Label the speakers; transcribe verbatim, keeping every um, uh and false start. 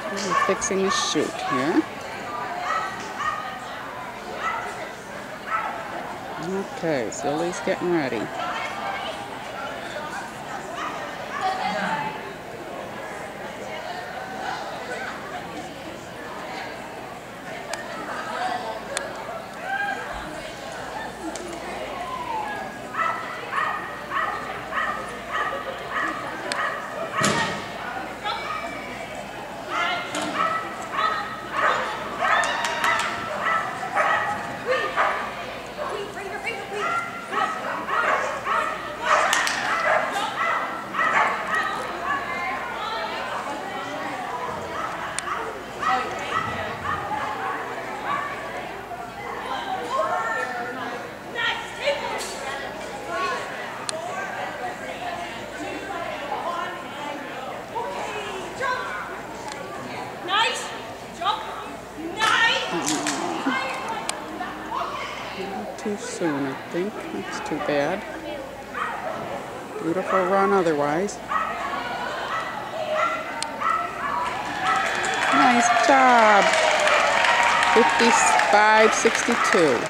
Speaker 1: I'm fixing the chute here. Okay, Zillie's getting ready. Too soon, I think. That's too bad. Beautiful run otherwise. Nice job. fifty-five sixty-two.